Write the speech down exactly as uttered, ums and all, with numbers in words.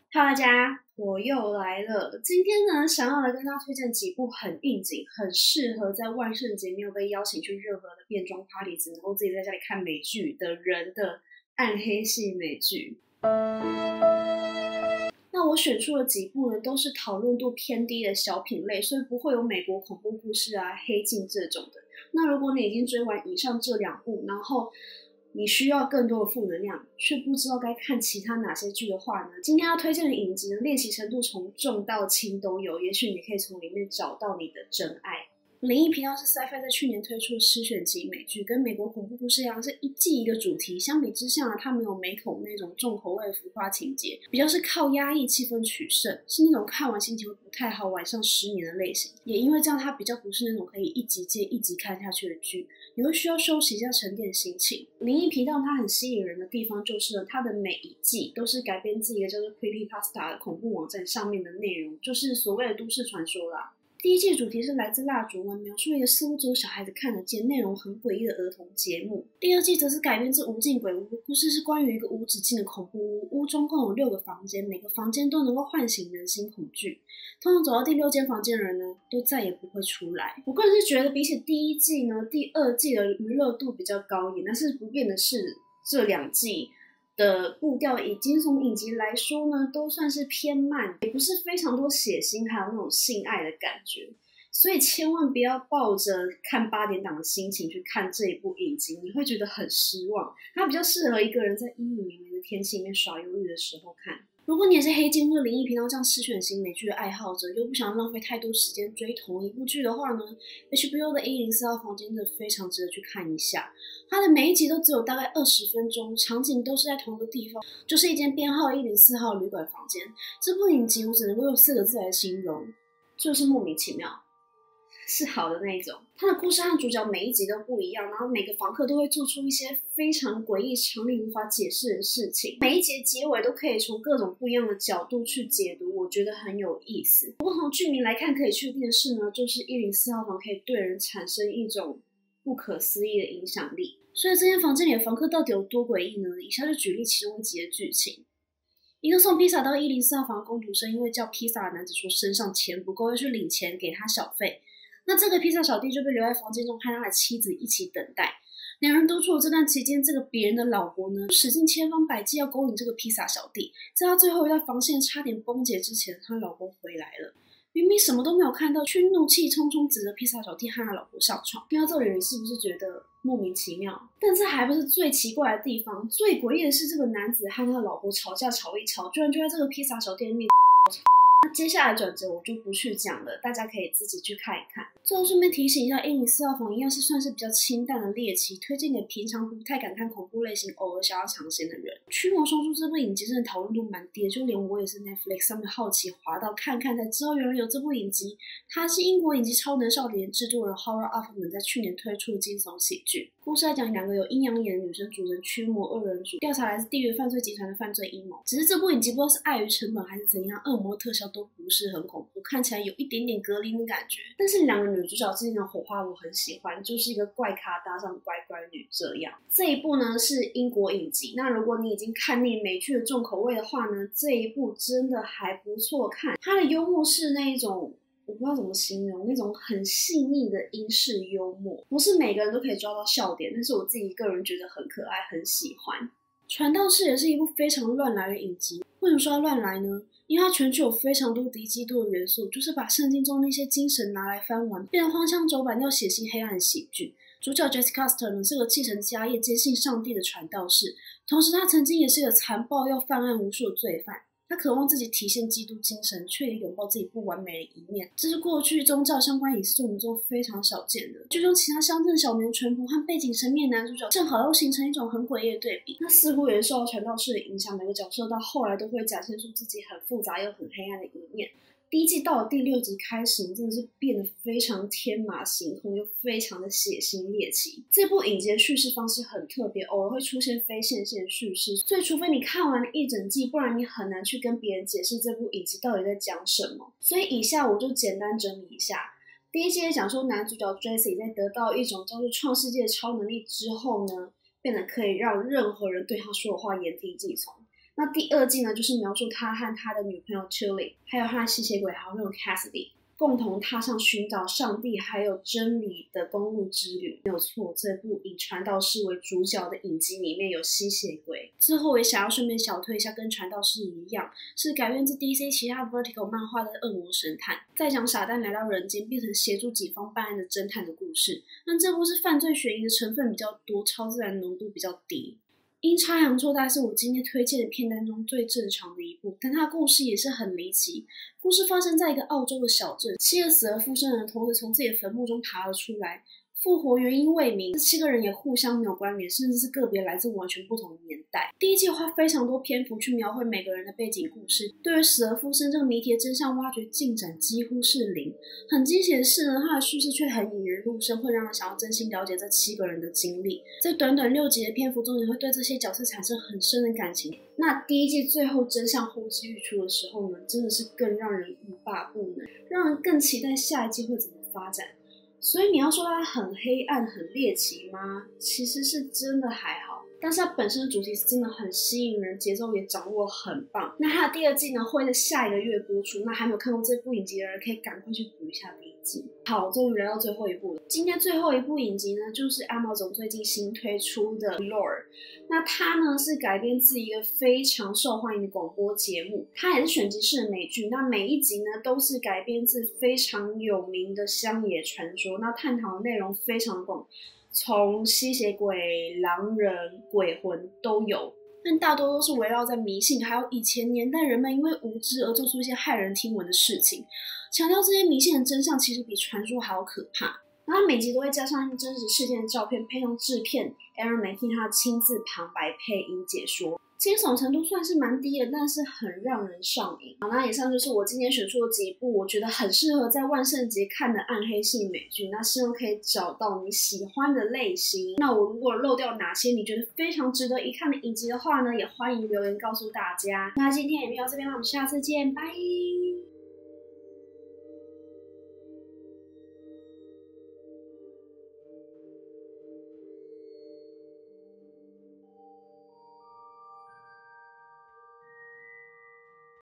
哈喽大家，我又来了。今天呢，想要来跟大家推荐几部很应景、很适合在万圣节没有被邀请去任何的变装 party， 只能够自己在家里看美剧的人的暗黑系美剧。那我选出了几部呢，都是讨论度偏低的小品类，所以不会有美国恐怖故事啊、黑镜这种的。那如果你已经追完以上这两部，然后你需要更多的负能量，却不知道该看其他哪些剧的话呢？今天要推荐的影集呢，猎奇程度从重到轻都有，也许你可以从里面找到你的真爱。灵异频道是 Sci-Fi 在去年推出的诗选集美剧，跟美国恐怖故事一样，是一季一个主题。相比之下，它没有美恐那种重口味的浮夸情节，比较是靠压抑气氛取胜，是那种看完心情会不太好、晚上失眠的类型。也因为这样，它比较不是那种可以一集接一集看下去的剧，你会需要休息一下沉淀心情。灵异频道它很吸引人的地方就是呢，它的每一季都是改编自一个叫做 Creepypasta 的恐怖网站上面的内容，就是所谓的都市传说啦。第一季主题是来自蜡烛湾，描述一个似乎只有小孩子看得见、内容很诡异的儿童节目。第二季则是改编自无尽鬼屋，故事是关于一个无止境的恐怖屋，屋中共有六个房间，每个房间都能够唤醒人心恐惧。通常走到第六间房间的人呢，都再也不会出来。我个人是觉得比起第一季呢，第二季的娱乐度比较高一点，但是不变的是这两季的步调以惊悚影集来说呢，都算是偏慢，也不是非常多血腥，还有那种性爱的感觉，所以千万不要抱着看八点档的心情去看这一部影集，你会觉得很失望。它比较适合一个人在阴雨绵绵的天气里面耍忧郁的时候看。如果你也是黑镜或者灵异频道这样诗选型美剧的爱好者，又不想浪费太多时间追同一部剧的话呢 ，H B O 的一零四号房间真的非常值得去看一下。它的每一集都只有大概二十分钟，场景都是在同一个地方，就是一间编号一零四号旅馆房间。这部影集我只能够用四个字来形容，就是莫名其妙。是好的那一种。他的故事和主角每一集都不一样，然后每个房客都会做出一些非常诡异、常理无法解释的事情。每一集结尾都可以从各种不一样的角度去解读，我觉得很有意思。不过从剧名来看，可以确定的是呢，就是一零四号房可以对人产生一种不可思议的影响力。所以这间房间里的房客到底有多诡异呢？以下就举例其中一集的剧情。一个送披萨到一零四号房的工读生，因为叫披萨的男子说身上钱不够，要去领钱给他小费。那这个披萨小弟就被留在房间中和他的妻子一起等待。两人独处的这段期间，这个别人的老婆呢，使尽千方百计要勾引这个披萨小弟。在他最后一道防线差点崩解之前，他老婆回来了。明明什么都没有看到，却怒气冲冲指着披萨小弟和他老婆上床。听到这里，你是不是觉得莫名其妙？但这还不是最奇怪的地方，最诡异的是这个男子和他老婆吵架吵一吵，居然就在这个披萨小店面那接下来转折我就不去讲了，大家可以自己去看一看。最后顺便提醒一下，一零四号房一样是算是比较清淡的猎奇，推荐给平常不太敢看恐怖类型，偶尔想要尝鲜的人。驱魔双珠这部影集真的讨论度蛮低的，就连我也是 Netflix 上面好奇滑到看看才知道原来有这部影集。它是英国影集超能少年制作人 Howard Hoffman 在去年推出的惊悚喜剧。故事来讲两个有阴阳眼的女生组成驱魔二人组，调查来自地狱犯罪集团的犯罪阴谋。只是这部影集不知道是碍于成本还是怎样，恶魔特效都不是很恐怖，看起来有一点点格林的感觉。但是两个女主角之间的火花我很喜欢，就是一个怪咖搭上乖乖女这样。这一部呢是英国影集，那如果你已经看腻美剧的重口味的话呢，这一部真的还不错看。它的幽默是那一种我不知道怎么形容，那种很细腻的英式幽默，不是每个人都可以抓到笑点，但是我自己个人觉得很可爱，很喜欢。传道士也是一部非常乱来的影集。为什么说它乱来呢？因为它全剧有非常多敌基督的元素，就是把圣经中那些精神拿来翻玩，变成荒腔走板又血腥黑暗的喜剧。主角 Jesse Custer 呢是个继承家业、坚信上帝的传道士，同时他曾经也是个残暴又犯案无数的罪犯。他渴望自己体现基督精神，却也拥抱自己不完美的一面，这是过去宗教相关影视作品中非常少见的。剧中其他乡镇小民淳朴和背景神秘的男主角正好又形成一种很诡异的对比。那似乎也是受到传道士的影响，每个角色到后来都会展现出自己很复杂又很黑暗的一面。第一季到了第六集开始，真的是变得非常天马行空，又非常的血腥猎奇。这部影集的叙事方式很特别，偶尔会出现非线性叙事，所以除非你看完了一整季，不然你很难去跟别人解释这部影集到底在讲什么。所以以下我就简单整理一下。第一季讲说男主角 Jesse 在得到一种叫做创世界的超能力之后呢，变得可以让任何人对他说的话言听计从。 那第二季呢，就是描述他和他的女朋友 Tilly， 还有他的吸血鬼好朋友 Cassidy， 共同踏上寻找上帝还有真理的公路之旅。没有错，这部以传道士为主角的影集里面有吸血鬼。之后也想要顺便小推一下，跟传道士一样，是改编自 D C 其他 Vertigo 漫画的恶魔神探，在讲撒旦来到人间变成协助警方办案的侦探的故事。那这部是犯罪悬疑的成分比较多，超自然浓度比较低。阴差阳错大概是我今天推荐的片单中最正常的一部，但它的故事也是很离奇。故事发生在一个澳洲的小镇，七个死而复生的人同时从自己的坟墓中爬了出来，复活原因未明，这七个人也互相没有关联，甚至是个别来自完全不同的年代。第一季花非常多篇幅去描绘每个人的背景故事，对于死而复生这个谜题的真相挖掘进展几乎是零。很惊喜的是呢，它的叙事却很引人入胜，会让人想要真心了解这七个人的经历。在短短六集的篇幅中，你会对这些角色产生很深的感情。那第一季最后真相呼之欲出的时候呢，真的是更让人欲罢不能，让人更期待下一季会怎么发展。所以你要说它很黑暗很猎奇吗？其实是真的还好，但是它本身的主题是真的很吸引人，节奏也掌握很棒。那它的第二季呢会在下一个月播出，那还没有看过这部影集的人可以赶快去补一下第一季。好，终于来到最后一部了。今天最后一部影集呢，就是 Amazon 最近新推出的 Lore。那它呢是改编自一个非常受欢迎的广播节目，它也是选集式的美剧。那每一集呢都是改编自非常有名的乡野传说，那探讨的内容非常广，从吸血鬼、狼人、鬼魂都有。但大多都是围绕在迷信，还有以前年代人们因为无知而做出一些骇人听闻的事情，强调这些迷信的真相其实比传说还要可怕。然后每集都会加上真实事件的照片，配上制片 Aaron 每替他亲自旁白配音解说，惊悚程度算是蛮低的，但是很让人上瘾。好，那以上就是我今天选出的几部我觉得很适合在万圣节看的暗黑系美剧，那希望可以找到你喜欢的类型。那我如果漏掉哪些你觉得非常值得一看的影集的话呢，也欢迎留言告诉大家。那今天影片到这边，我们下次见，拜。